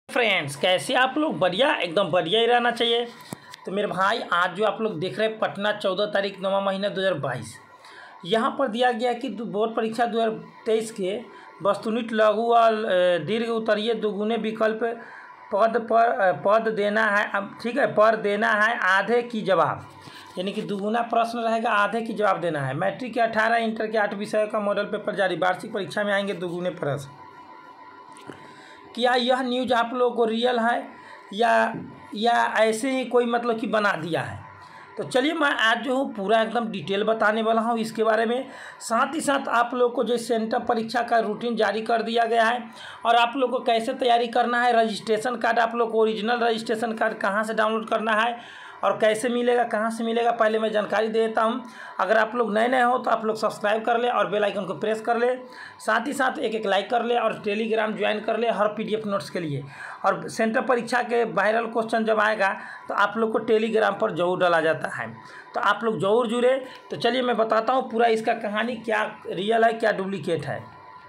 Friends, कैसे आप लोग? बढ़िया, एकदम बढ़िया ही रहना चाहिए। तो मेरे भाई, आज जो आप लोग देख रहे हैं पटना 14 तारीख 9वां महीना 2022, यहाँ पर दिया गया कि बोर्ड परीक्षा 2023 के वस्तुनिष्ठ लघु और दीर्घ उत्तरीय दुगुने विकल्प पद देना है। अब ठीक है, पर देना है आधे की जवाब, यानी कि दुगुना प्रश्न रहेगा, आधे की जवाब देना है। मैट्रिक के 18, इंटर के 8 विषयों का मॉडल पेपर जारी। वार्षिक परीक्षा में आएंगे दुगुने प्रश्न। क्या यह न्यूज़ आप लोगों को रियल है या ऐसे ही कोई मतलब कि बना दिया है? तो चलिए, मैं आज जो हूँ पूरा एकदम डिटेल बताने वाला हूँ इसके बारे में। साथ ही साथ आप लोग को जो सेंटर परीक्षा का रूटीन जारी कर दिया गया है और आप लोग को कैसे तैयारी करना है। रजिस्ट्रेशन कार्ड आप लोग को, ओरिजिनल रजिस्ट्रेशन कार्ड कहाँ से डाउनलोड करना है और कैसे मिलेगा, कहाँ से मिलेगा, पहले मैं जानकारी दे देता हूँ। अगर आप लोग नए हो तो आप लोग सब्सक्राइब कर ले और बेल आइकन को प्रेस कर ले। साथ ही साथ एक लाइक कर ले और टेलीग्राम ज्वाइन कर ले हर पीडीएफ नोट्स के लिए। और सेंटर परीक्षा के वायरल क्वेश्चन जब आएगा तो आप लोग को टेलीग्राम पर जरूर डाला जाता है, तो आप लोग जरूर जुड़े। तो चलिए मैं बताता हूँ पूरा इसका कहानी, क्या रियल है क्या डुप्लीकेट है।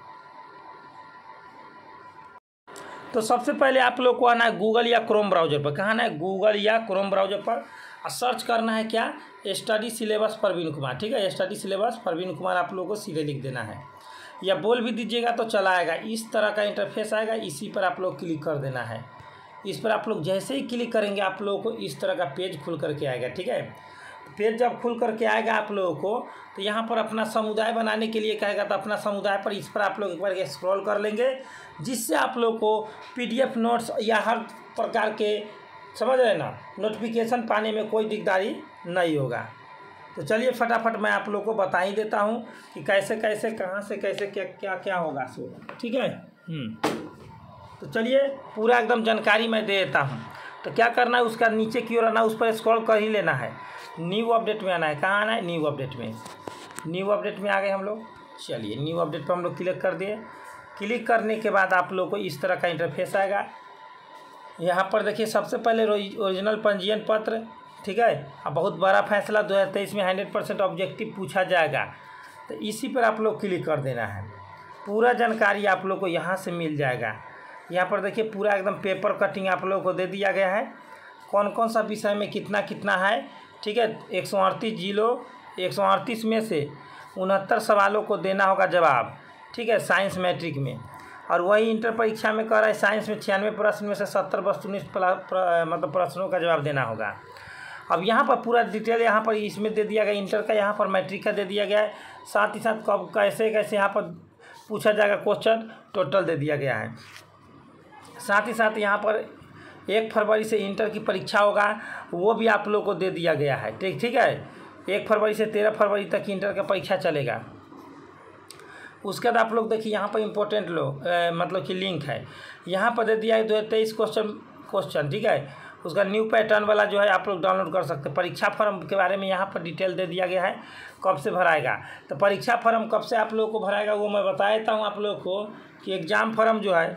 तो सबसे पहले आप लोग को आना है गूगल या क्रोम ब्राउज़र पर। कहाँ आना है? गूगल या क्रोम ब्राउज़र पर सर्च करना है क्या? Study syllabus Parveen Kumar. ठीक है, स्टडी सिलेबस परवीन कुमार आप लोगों को सीधे लिख देना है, या बोल भी दीजिएगा तो चला आएगा। इस तरह का इंटरफेस आएगा, इसी पर आप लोग क्लिक कर देना है। इस पर आप लोग जैसे ही क्लिक करेंगे आप लोगों को इस तरह का पेज खुल करके आएगा। ठीक है, पेज जब खुल करके आएगा आप लोगों को, तो यहाँ पर अपना समुदाय बनाने के लिए कहेगा, तो अपना समुदाय पर इस पर आप लोग एक बार स्क्रॉल कर लेंगे, जिससे आप लोग को पीडीएफ नोट्स या हर प्रकार के, समझ रहे ना, नोटिफिकेशन पाने में कोई दिकदारी नहीं होगा। तो चलिए फटाफट मैं आप लोग को बता ही देता हूँ कि कैसे कैसे, कहाँ से कैसे, क्या क्या होगा सो। ठीक है, तो चलिए पूरा एकदम जानकारी मैं दे देता हूँ। तो क्या करना है, उसका नीचे की ओर आना, उस पर स्क्रॉल कर ही लेना है। न्यू अपडेट में आना है। कहाँ आना है? न्यू अपडेट में। न्यू अपडेट में आ गए हम लोग। चलिए न्यू अपडेट पर हम लोग क्लिक कर दिए। क्लिक करने के बाद आप लोग को इस तरह का इंटरफेस आएगा। यहाँ पर देखिए, सबसे पहले ओरिजिनल पंजीयन पत्र। ठीक है, अब बहुत बड़ा फैसला 2023 में 100% ऑब्जेक्टिव पूछा जाएगा, तो इसी पर आप लोग क्लिक कर देना है। पूरा जानकारी आप लोग को यहाँ से मिल जाएगा। यहाँ पर देखिए पूरा एकदम पेपर कटिंग आप लोगों को दे दिया गया है, कौन कौन सा विषय में कितना कितना है। ठीक है, 138 जिलों, 138 में से 69 सवालों को देना होगा जवाब। ठीक है, साइंस मैट्रिक में। और वही इंटर परीक्षा में कह रहा है, साइंस में 96 प्रश्न में से 70 वस्तुनिष्ठ मतलब प्रश्नों का जवाब देना होगा। अब यहाँ पर पूरा डिटेल यहाँ पर इसमें दे दिया गया, इंटर का, यहाँ पर मैट्रिक का दे दिया गया है। साथ ही साथ कब कैसे कैसे यहाँ पर पूछा जाएगा क्वेश्चन, टोटल दे दिया गया है। साथ ही साथ यहाँ पर 1 फरवरी से इंटर की परीक्षा होगा, वो भी आप लोग को दे दिया गया है। ठीक है, 1 फरवरी से 13 फरवरी तक इंटर का परीक्षा चलेगा। उसके बाद आप लोग देखिए यहाँ पर इम्पोर्टेंट मतलब कि लिंक है, यहाँ पर दे दिया है 2023 क्वेश्चन। ठीक है, उसका न्यू पैटर्न वाला जो है आप लोग डाउनलोड कर सकते हैं। परीक्षा फॉर्म के बारे में यहाँ पर डिटेल दे दिया गया है, कब से भराएगा। तो परीक्षा फॉर्म कब से आप लोगों को भराएगा वो मैं बता देता हूँ आप लोग को, कि एग्ज़ाम फॉर्म जो है,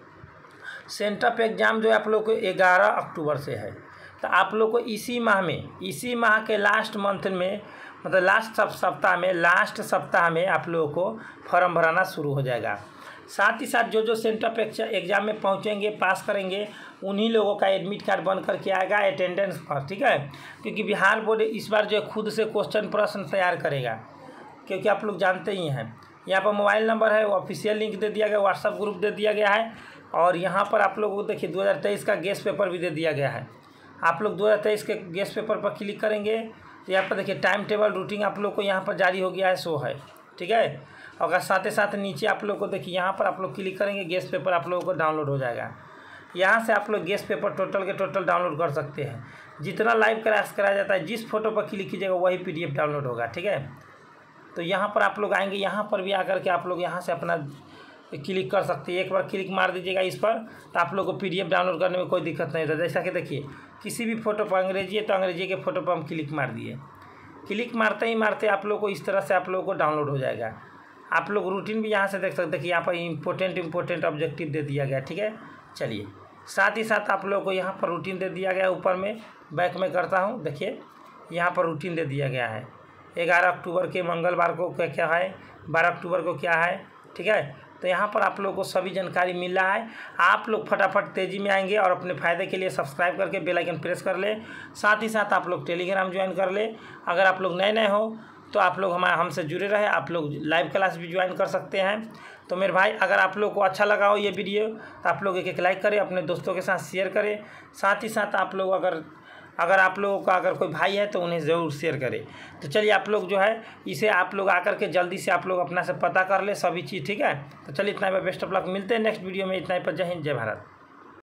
सेंटर पे एग्ज़ाम जो है आप लोग को 11 अक्टूबर से है। तो आप लोग को इसी माह के लास्ट मंथ में, मतलब लास्ट सप्ताह में आप लोगों को फॉर्म भराना शुरू हो जाएगा। साथ ही साथ जो सेंटर पे एग्ज़ाम में पहुंचेंगे, पास करेंगे, उन्हीं लोगों का एडमिट कार्ड बन करके आएगा, अटेंडेंस पर। ठीक है, क्योंकि बिहार बोर्ड इस बार जो है खुद से क्वेश्चन प्रश्न तैयार करेगा, क्योंकि आप लोग जानते ही हैं। यहाँ पर मोबाइल नंबर है, ऑफिशियल लिंक दे दिया गया, व्हाट्सअप ग्रुप दे दिया गया है। और यहाँ पर आप लोगों को देखिए 2023 का गेस्ट पेपर भी दे दिया गया है। आप लोग 2023 के गेस्ट पेपर पर क्लिक करेंगे तो यहाँ पर देखिए टाइम टेबल रूटीन आप लोग को यहाँ पर जारी हो गया है, सो है। ठीक है, और साथ ही साथ नीचे आप लोग को देखिए, यहाँ पर आप लोग क्लिक करेंगे, गेस्ट पेपर आप लोगों को डाउनलोड हो जाएगा। यहाँ से आप लोग गेस्ट पेपर टोटल के टोटल डाउनलोड कर सकते हैं। जितना लाइव क्लास कराया जाता है, जिस फोटो पर क्लिक कीजिएगा वही PDF डाउनलोड होगा। ठीक है, तो यहाँ पर आप लोग आएंगे, यहाँ पर भी आकर के आप लोग यहाँ से अपना क्लिक कर सकते हैं। एक बार क्लिक मार दीजिएगा इस पर, तो आप लोग को PDF डाउनलोड करने में कोई दिक्कत नहीं होता। जैसा कि देखिए, किसी भी फोटो पर अंग्रेजी है तो अंग्रेजी के फोटो पर हम क्लिक मार दिए, क्लिक मारते ही मारते आप लोग को इस तरह से आप लोगों को डाउनलोड हो जाएगा। आप लोग रूटीन भी यहाँ से देख सकते हैं कि यहाँ पर इम्पोर्टेंट ऑब्जेक्टिव दे दिया गया। ठीक है, चलिए साथ ही साथ आप लोग को यहाँ पर रूटीन दे दिया गया। ऊपर में बैक में करता हूँ, देखिए यहाँ पर रूटीन दे दिया गया है। 11 अक्टूबर के मंगलवार को क्या है, 12 अक्टूबर को क्या है। ठीक है, तो यहाँ पर आप लोगों को सभी जानकारी मिल रहा है। आप लोग फटाफट तेज़ी में आएंगे और अपने फ़ायदे के लिए सब्सक्राइब करके बेल आइकन प्रेस कर ले। साथ ही साथ आप लोग टेलीग्राम ज्वाइन कर ले। अगर आप लोग नए हो तो आप लोग हमसे जुड़े रहे। आप लोग लाइव क्लास भी ज्वाइन कर सकते हैं। तो मेरे भाई, अगर आप लोग को अच्छा लगा हो ये वीडियो तो आप लोग एक लाइक करें, अपने दोस्तों के साथ शेयर करें। साथ ही साथ आप लोग अगर आप लोगों का अगर कोई भाई है तो उन्हें ज़रूर शेयर करें। तो चलिए, आप लोग जो है इसे आप लोग आकर के जल्दी से आप लोग अपना से पता कर ले सभी चीज़, ठीक है। तो चलिए, इतना ही, बेस्ट ऑफ लक। मिलते हैं नेक्स्ट वीडियो में। इतना ही पर। जय हिंद, जय भारत।